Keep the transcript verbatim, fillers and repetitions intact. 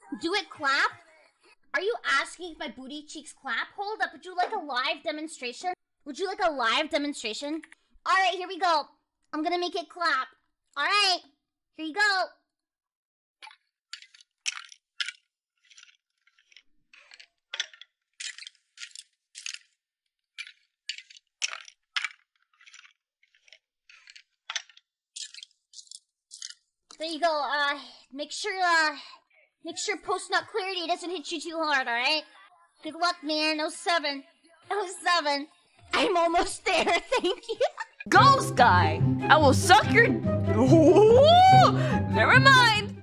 Do it clap? Are you asking if my booty cheeks clap? Hold up, would you like a live demonstration? Would you like a live demonstration? Alright, here we go. I'm gonna make it clap. Alright, here you go. There you go, uh, make sure, uh, make sure post-nut clarity doesn't hit you too hard, alright? Good luck, man. oh seven. oh seven. I'm almost there, thank you. Go, Sky! I will suck your... Ooh, never mind!